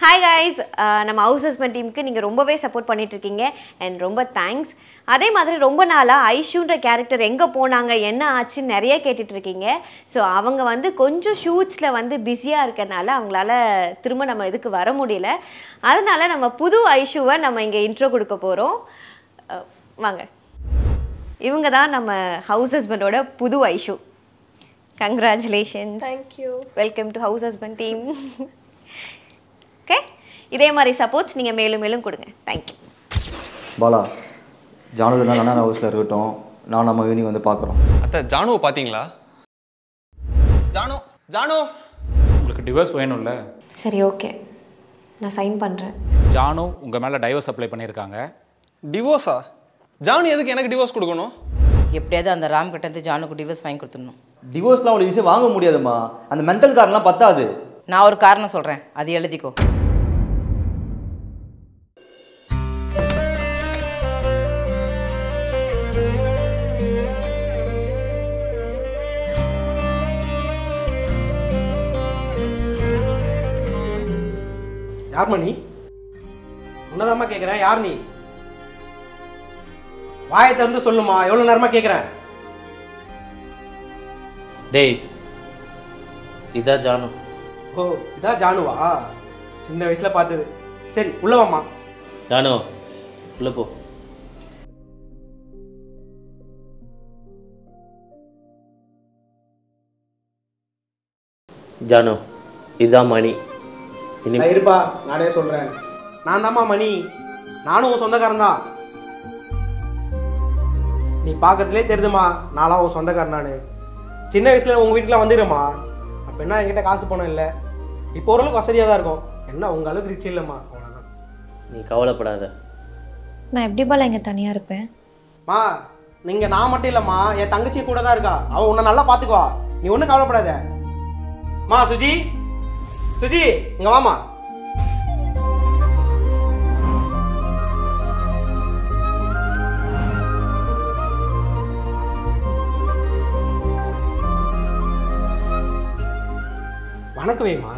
Hi guys, நம்ம house husband டீமுக்கு நீங்கள் ரொம்பவே சப்போர்ட் பண்ணிகிட்ருக்கீங்க அண்ட் ரொம்ப தேங்க்ஸ். அதே மாதிரி ரொம்ப நாளாக ஐஷுன்ற கேரக்டர் எங்கே போனாங்க என்ன ஆச்சுன்னு நிறைய கேட்டுட்ருக்கீங்க. ஸோ அவங்க வந்து கொஞ்சம் ஷூட்ஸில் வந்து பிஸியாக இருக்கிறதுனால அவங்களால திரும்ப நம்ம இதுக்கு வர முடியல. அதனால் நம்ம புது ஐஷுவை நம்ம இங்கே இன்ட்ரோ கொடுக்க போகிறோம். வாங்க, இவங்க தான் நம்ம ஹவுஸ் ஹஸ்பண்டோட புது Aishu. Congratulations. Thank you. Welcome to house husband team. Okay, இதே மாதிரி சப்போர்ட்ஸ் நீங்கள் மேலும் மேலும் கொடுங்க. தேங்க்யூ. பாலா, ஜானு அண்ணா ஹவுஸில் இருக்கட்டும், நான் நம்ம ஈவினிங் வந்து பார்க்குறோம். அத்தை, ஜானுவை பார்த்தீங்களா? ஜானு ஜானு உங்களுக்கு டிவோர்ஸ் வேணும்ல? சரி, ஓகே, நான் சைன் பண்ணுறேன். ஜானு உங்கள் மேலே டைவர்ஸ் அப்ளை பண்ணியிருக்காங்க. டிவோர்ஸா? ஜானு எதுக்கு எனக்கு டிவோர்ஸ் கொடுக்கணும்? எப்படியாவது அந்த ராம் கிட்ட இருந்து ஜானுக்கு டிவோர்ஸ் வாங்கி கொடுத்துடணும். டிவோர்ஸ்லாம் அவ்வளோ ஈஸியாக வாங்க முடியாதும்மா, அந்த மென்டல் காரணம்லாம் பத்தாது. நான் ஒரு காரணம் சொல்கிறேன், அது எழுதிக்கோ. யார் மணி? உன்னதாம்மா கேட்குறேன், யார் நீ? வாயை திறந்து சொல்லுமா, எவ்வளோ நேரமாக கேட்குறேன். டேய், இதான் ஜானு. ஓ, இதான் ஜானுவா? சின்ன வயசில் பார்த்தது. சரி, உள்ளவாம்மா. ஜானு, உள்ள போ. ஜானு, இதுதான் மணி. இருப்பா, நானே சொல்கிறேன். நான் தாம்மா மணி, நானும் உன் சொந்தக்காரன் தான். நீ பார்க்கறதுலே தெரியுதுமா, நானும் உன் சொந்தக்காரன். நான் சின்ன வயசில் உங்கள் வீட்டில் வந்துடுறேம்மா. அப்போ என்ன என்கிட்ட காசு பணம் இல்லை, இப்போ ஓரளவுக்கு வசதியாக தான் இருக்கும். என்ன உங்கள் அளவுக்கு ரிச் இல்லைம்மா, அவ்வளோதான். நீ கவலைப்படாத. நான் எப்படி பாலா இங்கே தனியாக இருப்பேன்? மா, நீங்கள் நான் மட்டும் இல்லைம்மா, என் தங்கச்சி கூட தான் இருக்கா. அவன் உன்னை நல்லா பார்த்துக்குவா, நீ ஒன்றும் கவலைப்படாத. மா, சுஜி சுஜி, இங்கே வாமா. வணக்கம் வேமா.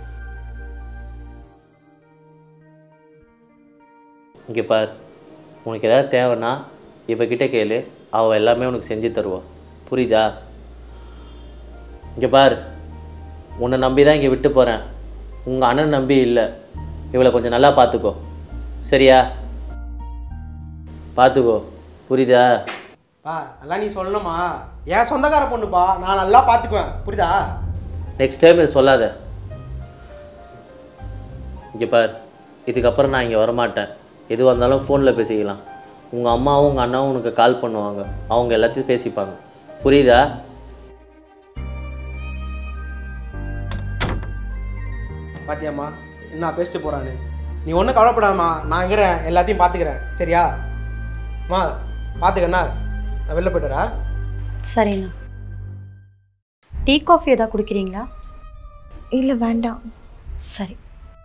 இங்கே பார், உனக்கு ஏதாவது தேவைன்னா இவகிட்ட கேளு, அவள் எல்லாமே உனக்கு செஞ்சு தருவா. புரியுதா? இங்கே பார், உன்னை நம்பி தான் இங்கே விட்டு போகிறேன். உங்கள் அண்ணன் நம்பி இல்லை. இவளை கொஞ்சம் நல்லா பார்த்துக்கோ, சரியா? பார்த்துக்கோ, புரியுதா? நல்லா நீ சொல்லணுமா, என் சொந்தக்கார பொண்ணுப்பா, நான் நல்லா பார்த்துக்குவேன், புரியுதா? நெக்ஸ்ட் டைம் இது சொல்லாத. இங்கே பார், இதுக்கப்புறம் நான் இங்கே வரமாட்டேன். எதுவாக இருந்தாலும் ஃபோனில் பேசிக்கலாம். உங்கள் அம்மாவும் உங்கள் அண்ணாவும் உனக்கு கால் பண்ணுவாங்க, அவங்க எல்லாத்தையும் பேசிப்பாங்க. புரியுதா? பாத்தியாம்மா என்ன பேசிட்டு போகிறான்னு. நீ ஒன்றும் கவலைப்படாதம்மா, நான் இருக்கிறேன், எல்லாத்தையும் பார்த்துக்கிறேன், சரியா? அம்மா பார்த்துக்கண்ணா, நான் வெளில போய்ட்டுறா. சரிண்ணா. டீ காஃபி எதாவது குடிக்கிறீங்களா? இல்லை, வேண்டாம். சரி.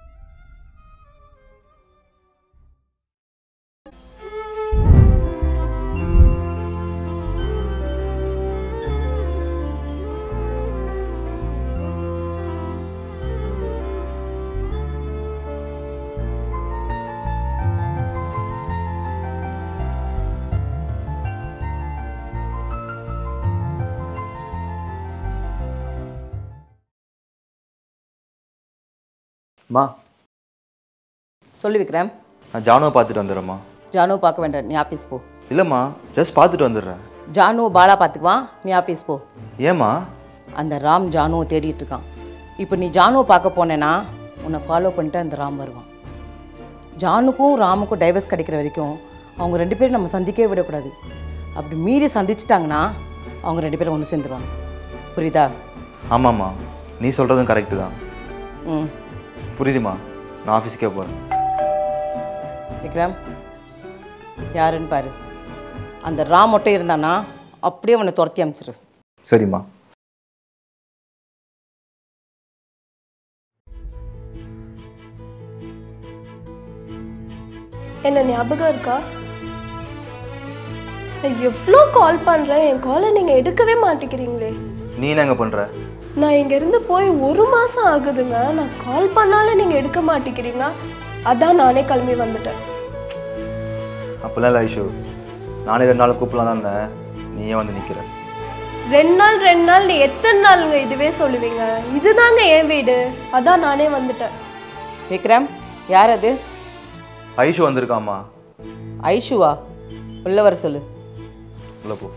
மா, சொல்லி விக்ரம். நான் ஜானுவை பார்த்துட்டு வந்துடுறேம்மா. ஜானுவை பார்க்க வேண்டாம், நீ ஆஃபீஸ் போ. இல்லைம்மா, ஜஸ்ட் பார்த்துட்டு வந்துடுறேன். ஜானுவை பாலா பார்த்துக்குவான், நீ ஆஃபீஸ் போ. ஏம்மா? அந்த ராம் ஜானுவை தேடிட்டு இருக்கான். இப்போ நீ ஜானுவை பார்க்க போனேன்னா உன்னை ஃபாலோ பண்ணிட்டு அந்த ராம் வருவான். ஜானுக்கும் ராமுக்கும் டைவர்ஸ் கிடைக்கிற வரைக்கும் அவங்க ரெண்டு பேரும் நம்ம சந்திக்கவே விடக்கூடாது. அப்படி மீறி சந்திச்சிட்டாங்கன்னா அவங்க ரெண்டு பேரும் ஒன்று சேர்ந்துருவாங்க. புரியுதா? ஆமாம்மா, நீ சொல்கிறதும் கரெக்டு தான். ம், புரியுதுமா, நான் ஆஃபீஸுக்கே போகிறேன். விக்ரம், யாருன்னு பாரு. அந்த ராம் மட்டும் இருந்தானா அப்படியே அவனை துரத்தி அனுப்பிச்சிரு. சரிம்மா. என்ன ஞாபகம் இருக்கா? நான் எவ்வளோ கால் பண்ணுறேன், என் காலை நீங்கள் எடுக்கவே மாட்டேங்கிறீங்களே. நீ என்னங்க பண்ணுற? நான் இங்கேருந்து போய் 1 மாதம் ஆகுதுங்க. நான் கால் பண்ணாலும் நீங்கள் எடுக்க மாட்டேங்கிறீங்க. அதான் நானே கிளம்பி வந்துட்டேன். அப்படிலாம் இல்லை ஐஷு, நானே 2 நாள் கூப்பிடலாம் தான் இருந்தேன், நீயே வந்து நிற்கிற. 2 நாள் நீ எத்தனை நாளுங்க இதுவே சொல்லுவீங்க? இதுதாங்க என் வீடு, அதான் நானே வந்துட்டேன். விக்ரம், யார் அது? ஐஷு வந்திருக்காம்மா. ஐஷுவா? உள்ள வர சொல்லு. உள்ள போ.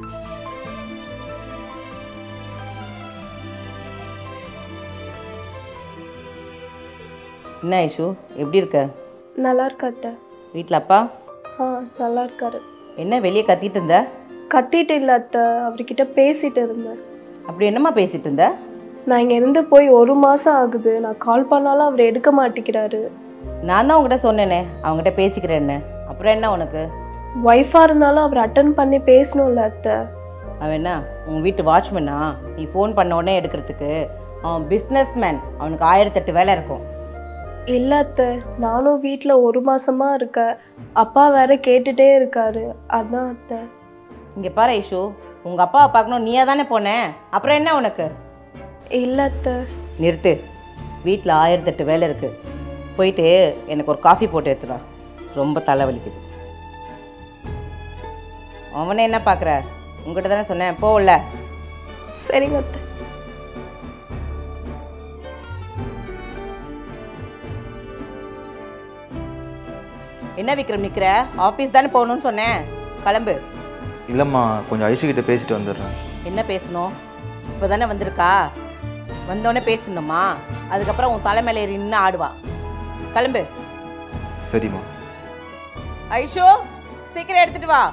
என்ன ஐஷு, எப்படி இருக்க? நல்லா இருக்காத்த. வீட்டில் அப்பா? நல்லா இருக்காரு. என்ன வெளியே கத்திட்டு இருந்த? கத்திட்டு இல்லை அத்தை, அவர்கிட்ட பேசிட்டு இருந்தேன். அப்படி என்னம்மா பேசிட்டு இருந்த? நான் இங்கேருந்து போய் 1 மாதம் ஆகுது. நான் கால் பண்ணாலும் அவர் எடுக்க மாட்டேங்கிறாரு. நான் தான் உங்ககிட்ட சொன்னேனே அவங்ககிட்ட பேசிக்கிறேன்னு. அப்புறம் என்ன உனக்கு? ஒய்ஃபாக இருந்தாலும் அவர் அட்டன் பண்ணி பேசணும்ல அத்தை. அவன் என்ன உங்கள் வீட்டு வாட்ச்மேனா? நீ ஃபோன் பண்ண உடனே எடுக்கிறதுக்கு? அவன் பிஸ்னஸ்மேன், அவனுக்கு 1008 வேலை இருக்கும். இல்லை அத்தை, நானும் வீட்டில் 1 மாதமாக இருக்கேன். அப்பா வேற கேட்டுகிட்டே இருக்காரு, அதான் அத்தை. இங்கே பாரு ஐஷு, உங்கள் அப்பாவை பார்க்கணும் நீயா தானே போனேன், அப்புறம் என்ன உனக்கு? இல்லை அத்தை. நிறுத்து. வீட்டில் 1008 வேலை இருக்குது. போயிட்டு எனக்கு ஒரு காஃபி போட்டு எடுத்துடா, ரொம்ப தலைவலிக்குது. அவனே என்ன பார்க்குற? உங்கள்கிட்ட தானே சொன்னேன், போகல. சரிங்க அத்தை. என்ன விக்ரம் நிற்கிற? ஆஃபீஸ் தானே போகணும்னு சொன்னேன், கிளம்பு. இல்லைம்மா, கொஞ்சம் ஐஷு கிட்ட பேசிட்டு வந்துடுறேன். என்ன பேசணும்? இப்போ தானே வந்திருக்கா, வந்தோடனே பேசணுமா? அதுக்கப்புறம் உன் தலைமையில ஏறி நின்று ஆடுவா. கிளம்பு. சரிம்மா. ஐஷோ, சீக்கிரம் எடுத்துட்டு வா.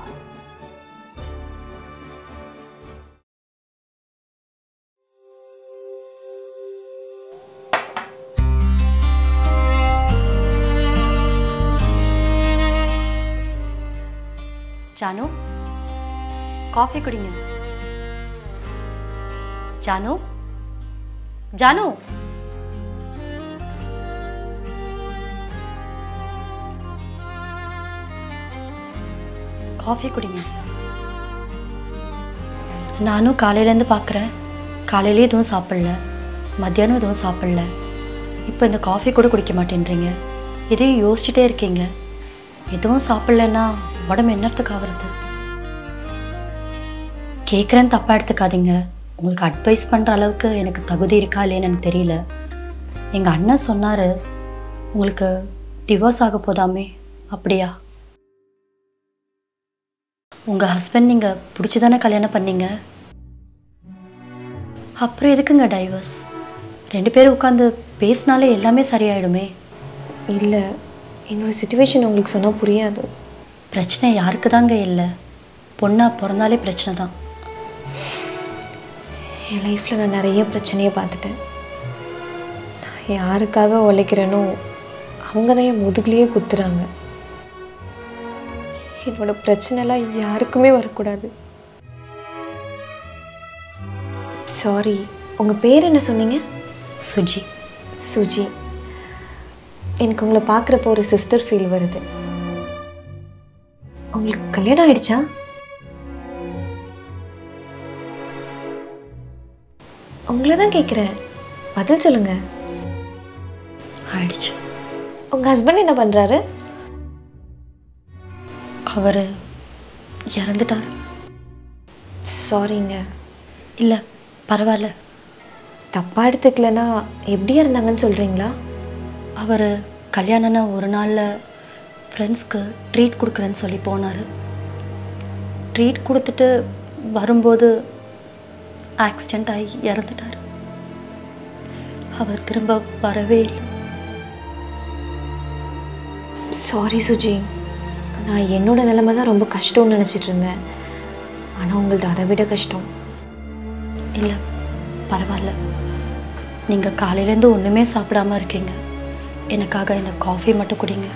ஜானு, காஃபி குடிங்க. ஜானு, ஜானு. காஃபி குடிங்க. நானும் காலையிலேருந்து பார்க்குறேன், காலையிலே எதுவும் சாப்பிடல, மத்தியானம் எதுவும் சாப்பிடல. இப்போ இந்த காஃபி கூட குடிக்க மாட்டேன்றீங்க. இதையும் யோசிச்சுட்டே இருக்கீங்க. எதுவும் சாப்பிடலன்னா உடம்பு என்னத்துக்கு ஆகுறது? கேட்குறேன்னு தப்பாக எடுத்துக்காதீங்க. உங்களுக்கு அட்வைஸ் பண்ணுற அளவுக்கு எனக்கு தகுதி இருக்கா இல்லைன்னு எனக்கு தெரியல. எங்கள் அண்ணன் சொன்னார், உங்களுக்கு டிவோர்ஸ் ஆக போதாமே. அப்படியா? உங்கள் ஹஸ்பண்ட் நீங்கள் பிடிச்சி தானே கல்யாணம் பண்ணீங்க, அப்புறம் எதுக்குங்க டைவர்ஸ்? 2 பேரும் உட்காந்து பேசினாலே எல்லாமே சரியாயிடுமே. இல்லை, என்னோடய சுச்சுவேஷன் உங்களுக்கு சொன்னால் புரியாது. பிரச்சனை யாருக்கு தாங்க இல்லை, பொண்ணாக பிறந்தாலே பிரச்சனை தான். என் லைஃப்பில் நான் நிறைய பிரச்சனையை பார்த்துட்டேன். நான் யாருக்காக உழைக்கிறேனோ அவங்க தான் என் முதுகுலேயே குத்துறாங்க. என்னோட பிரச்சனைலாம் யாருக்குமே வரக்கூடாது. சாரி, உங்கள் பேர் என்ன சொன்னீங்க? சுஜி. சுஜி. எனக்கு உங்களை பார்க்குறப்போ ஒரு சிஸ்டர் ஃபீல் வருது. உங்களுக்கு கல்யாணம் ஆயிடுச்சா? உங்களை தான் கேட்குறேன், பதில் சொல்லுங்க. ஆயிடுச்சு. உங்கள் ஹஸ்பண்ட் என்ன பண்ணுறாரு? அவர் இறந்துட்டார். சாரிங்க. இல்லை பரவாயில்ல. தப்பாக எடுத்துக்கலன்னா எப்படி இருந்தாங்கன்னு சொல்கிறீங்களா? அவர் கல்யாணம்னா ஒரு நாளில் ஃப்ரெண்ட்ஸ்க்கு ட்ரீட் கொடுக்குறேன்னு சொல்லி போனார். ட்ரீட் கொடுத்துட்டு வரும்போது ஆக்சிடெண்ட் ஆகி இறந்துட்டார். அவர் திரும்ப வரவே இல்லை. சாரி சுஜி, நான் என்னோட நிலைமை தான் ரொம்ப கஷ்டம்னு நினச்சிட்டு இருந்தேன். ஆனால் உங்களது அதை விட கஷ்டம். இல்லை பரவாயில்ல. நீங்கள் காலையிலேருந்து ஒன்றுமே சாப்பிடாமல் இருக்கீங்க. எனக்காக இந்த காஃபி மட்டும் குடிங்க.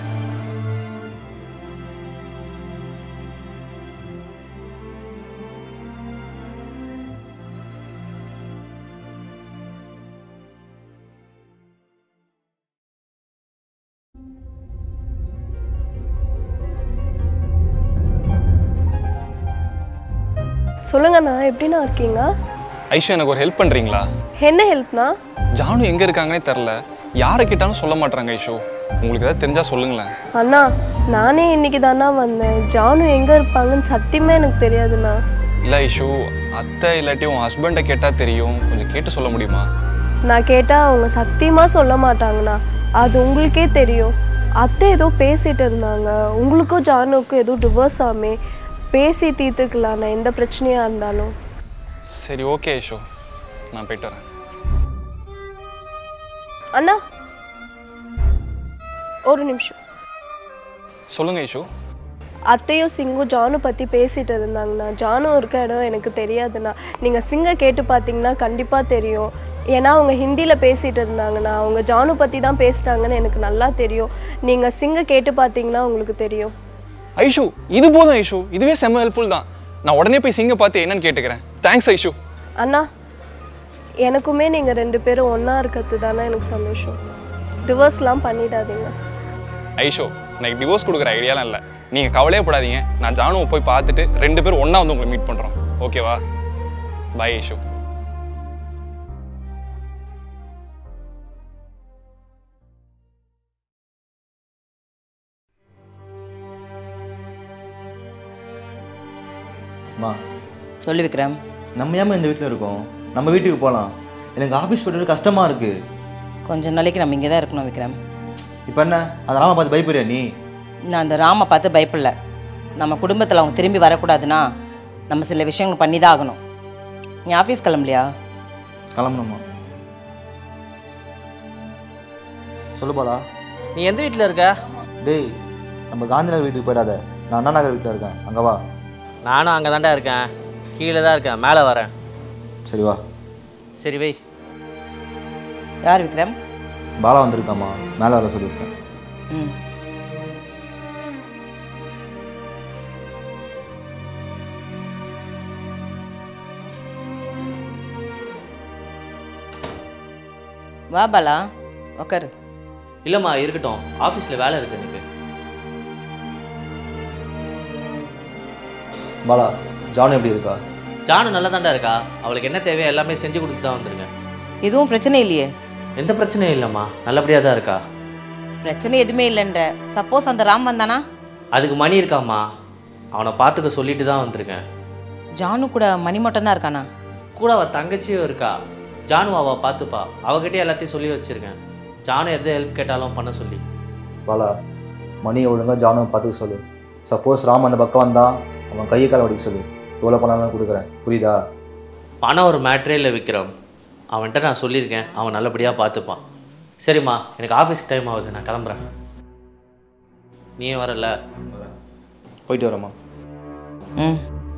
சொல்லுங்கண்ணா, எப்படிண்ணா இருக்கீங்க? ஐஷு எனக்கு ஒரு ஹெல்ப் பண்ணுறீங்களா? என்ன ஹெல்ப்னா? ஜானு எங்கே இருக்காங்கன்னே தெரில, யாரை கேட்டாலும் சொல்ல மாட்டாங்க ஐஷு. உங்களுக்கு ஏதாவது தெரிஞ்சா சொல்லுங்களேன். அண்ணா நானே இன்னைக்கு தானா வந்தேன். ஜானு எங்கே இருப்பாங்கன்னு சத்தியமே எனக்கு தெரியாதுண்ணா. இல்லை ஐஷு, அத்தை இல்லாட்டி உன் ஹஸ்பண்டை கேட்டால் தெரியும், கொஞ்சம் கேட்டு சொல்ல முடியுமா? நான் கேட்டால் அவங்க சத்தியமாக சொல்ல மாட்டாங்கண்ணா. அது உங்களுக்கே தெரியும். அத்தை ஏதோ பேசிகிட்டு இருந்தாங்க, உங்களுக்கும் ஜானுக்கும் ஏதோ டிவோர்ஸ் ஆமே, பேசி தீர்த்துக்கலாண்ணா எந்த பிரச்சனையாக இருந்தாலும். சரி ஓகே ஐஷு, நான் போயிட்டு வரேன். அண்ணா ஒரு நிமிஷம். சொல்லுங்க ஐஷு. அத்தையும் சிங்கும் ஜானு பற்றி பேசிகிட்டு இருந்தாங்கண்ணா. ஜானு இருக்க இடம் எனக்கு தெரியாதுண்ணா. நீங்கள் சிங்கை கேட்டு பார்த்தீங்கன்னா கண்டிப்பாக தெரியும். ஏன்னா அவங்க ஹிந்தியில் பேசிகிட்டு இருந்தாங்கண்ணா. அவங்க ஜானு பற்றி தான் பேசுகிறாங்கன்னு எனக்கு நல்லா தெரியும். நீங்கள் சிங்கை கேட்டு பார்த்தீங்கன்னா உங்களுக்கு தெரியும். ஐஷு இது போதும் ஐஷு, இதுவே செம்ம ஹெல்ப்ஃபுல் தான். நான் உடனே போய் சிங்கை பார்த்து என்னன்னு கேட்டுக்கிறேன். தேங்க்ஸ் ஐஷு. அண்ணா எனக்குமே நீங்கள் 2 பேரும் ஒன்றா இருக்கிறது தானே எனக்கு சந்தோஷம். டிவோர்ஸ்லாம் பண்ணிடாதீங்க. ஐஷு எனக்கு டிவோர்ஸ் கொடுக்குற ஐடியாலாம் இல்லை, நீங்கள் கவலையே படாதீங்க. நான் ஜானுவை போய் பார்த்துட்டு 2 பேரும் ஒன்றா வந்து உங்களை மீட் பண்ணுறோம். ஓகேவா? பாய் ஐஷு. அம்மா சொல்லு விக்ரம். நம்ம ஏமா இந்த வீட்டில் இருக்கோம்? நம்ம வீட்டுக்கு போகலாம். எனக்கு ஆஃபீஸ் போய்ட்டு கஷ்டமாக இருக்குது. கொஞ்ச நாளைக்கு நம்ம இங்கே தான் இருக்கணும் விக்ரம். இப்போ என்ன அந்த ராமை பார்த்து பயப்படுறியா நீ? நான் அந்த ராமை பார்த்து பயப்படல. நம்ம குடும்பத்தில் அவங்க திரும்பி வரக்கூடாதுன்னா நம்ம சில விஷயங்கள் பண்ணி தான் ஆகணும். நீ ஆஃபீஸ் கிளம்பலையா? கிளம்பணுமா? சொல்லு பாலா. நீ எந்த வீட்டில் இருக்க? டேய் நம்ம காந்தி நகர் வீட்டுக்கு போயிடாத, நான் அண்ணா நகர் வீட்டில் இருக்கேன், அங்கே வா. நானும் அங்கே தாண்டா இருக்கேன், கீழே தான் இருக்கேன், மேலே வரேன். சரி வா. சரி வை. யார் விக்ரம்? பாலா வந்திருக்காம்மா, மேலே வர சொல்லியிருக்கேன். ம் வா பாலா உக்காரு. இல்லைம்மா இருக்கட்டும், ஆஃபீஸில் வேலை இருக்கு எனக்கு. பாலா ஜானு எப்படி இருக்கா? ஜானு நல்லா தாண்டா இருக்கா. அவளுக்கு என்ன தேவையோ எல்லாமே செஞ்சு கொடுத்து தான் வந்திருக்கேன். எதுவும் பிரச்சனை இல்லையே? எந்த பிரச்சனையும் இல்லைம்மா, நல்லபடியாக தான் இருக்கா. பிரச்சனை எதுவுமே இல்லைன்ற. சப்போஸ் அந்த ராம் வந்தானா? அதுக்கு மணி இருக்காம்மா, அவனை பார்த்துக்க சொல்லிட்டு தான் வந்திருக்கேன். ஜானு கூட மணி மட்டும்தான் இருக்கானா? கூட அவள் தங்கச்சியும் இருக்கா. ஜானு அவள் பார்த்துப்பா, அவகிட்டே எல்லாத்தையும் சொல்லி வச்சுருக்கேன். ஜானு எது ஹெல்ப் கேட்டாலும் பண்ண சொல்லி. பாலா மணியை ஒழுங்காக ஜானுவை பார்த்துக்க சொல்லு. சப்போஸ் ராம் அந்த பக்கம் வந்தால் அவன் கையை கால வடிக்க சொல்லு. எவ்வளோ பணம் கொடுக்குறேன், புரியுதா? பணம் ஒரு மேட்ரே இல்லை விக்ரம். அவன்கிட்ட நான் சொல்லியிருக்கேன், அவன் நல்லபடியாக பார்த்துப்பான். சரிம்மா எனக்கு ஆஃபீஸ்க்கு டைம் ஆகுது, நான் கிளம்புறேன். நீயும் வரல? போயிட்டு வரேம்மா. ம்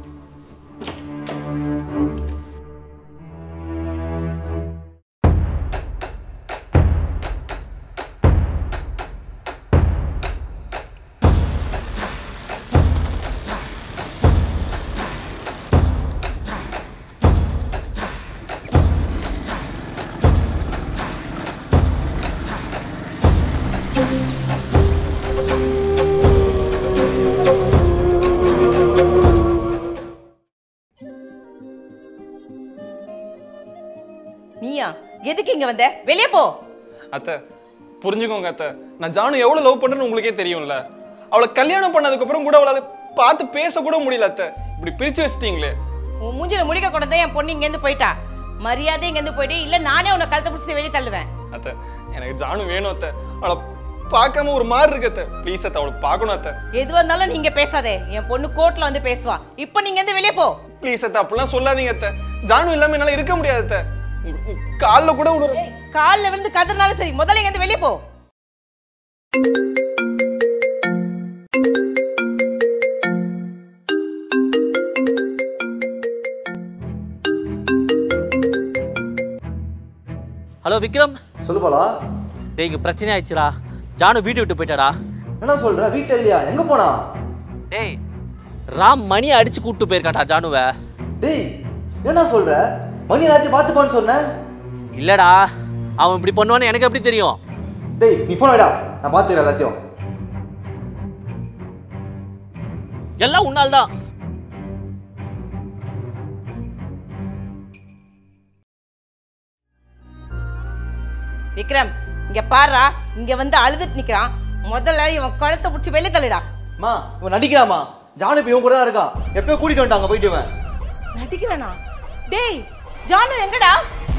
நீயா எதுக்கு இங்க வந்த? வெளியே போ. அத்தை புரிஞ்சுக்கோங்க அத்தை, நான் ஜானு எவ்வளோ லவ் பண்ணுறேன்னு உங்களுக்கே தெரியும்ல. அவளை கல்யாணம் பண்ணதுக்கப்புறம் கூட அவளால் பார்த்து பேசக்கூட முடியல அத்தை. இப்படி பிரித்து வச்சிட்டீங்களே. உன் மூஞ்சில முழிக்க கொண்டதே என் பொண்ணு இங்கேருந்து போயிட்டா. மரியாதை இங்கேருந்து போயிட்டு இல்லை நானே உன்னை கழுத்தை பிடிச்சி வெளியே தள்ளுவேன். அத்தை எனக்கு ஜானு வேணும் அத்தை. அவளை பார்க்காம ஒரு மாதிரி இருக்கு அத்தை. ப்ளீஸ் அத்தை, அவளை பார்க்கணும் அத்தை. எது வந்தாலும் நீங்க பேசாதே. என் பொண்ணு கோர்ட்ல வந்து பேசுவா. இப்போ நீங்க இருந்து வெளியே போ. ப்ளீஸ் அத்தை, அப்படிலாம் சொல்லாதீங்க அத்தை. ஜானு இல்லாமல் என்னால் இருக்க முடியாது அத்தை. காலில் கூட விடுற. காலில் விழுந்து கதறினாலும் சரி, முதல்ல இங்க இருந்து வெளியே போ. ஹலோ விக்ரம். சொல்லு பாலா. டேய் இங்கே பிரச்சனை ஆயிடுச்சுடா. ஜானு வீட்டு விட்டு போயிட்டாடா. என்ன சொல்கிற? வீட்டில் இல்லையா? எங்கே போனா? டேய் ராம் மணியை அடிச்சு கூப்பிட்டு போயிருக்காட்டா ஜானுவை. டேய் என்ன சொல்கிற? மணி எல்லாத்தையும் பார்த்துப்பான்னு சொன்னேன். இல்லடா, அவன் இப்படி பண்ணுவான்னு எனக்கு எப்படி தெரியும்? டேய் நீ ஃபோன் வைடா, நான் பார்த்துக்கிறேன் எல்லாத்தையும். எல்லாம் உன்னால் தான். விக்ரம் இங்க பாருடா, இங்க வந்து அழுதுட்டு நிக்கிறான். முதல்ல இவன் கழுத்தை பிடிச்சி வெளியே தள்ளிடா. மா இவன் நடிக்கிறாமா? ஜானு இப்போ இவன் கூட தான் இருக்கா. எப்பயோ கூட்டிட்டு வந்துட்டாங்க போயிட்டு இவன். நடிக்கிறானா? டேய் ஜானு எங்கடா?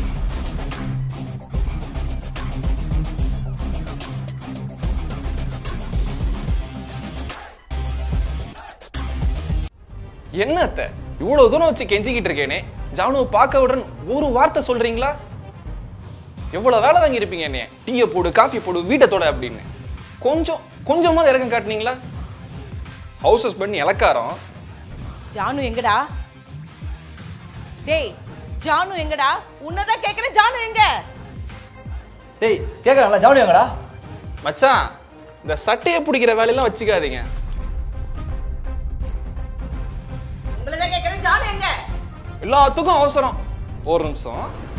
என்ன அத்தை இவ்வளவு தூரம் வச்சு கெஞ்சிக்கிட்டு இருக்கேனே, ஜானுவை பார்க்க விடுறேன்னு ஒரு வார்த்தை சொல்றீங்களா? எவ்வளவு வேலை வாங்கியிருப்பீங்க என்னைய, டீயை போடு காஃபி போடு வீட்டை தொட அப்படின்னு. கொஞ்சமாவது இறக்கம் காட்டினீங்களா? ஹவுஸ் ஹஸ்பண்ட் இலக்காரம். ஜானு எங்கடா? டேய் ஜானு எங்கடா? உன்னதான் கேக்குறேன், ஜானு எங்க? டேய் கேக்குறான்ல, ஜானு எங்கடா? மச்சான் இந்த சட்டையை பிடிக்கிற வேலையெல்லாம் வச்சுக்காதீங்க. உங்களதான் கேக்குறேன், ஜானு எங்க? எல்லாத்துக்கும் அவசரம். ஒரு நிமிஷம்.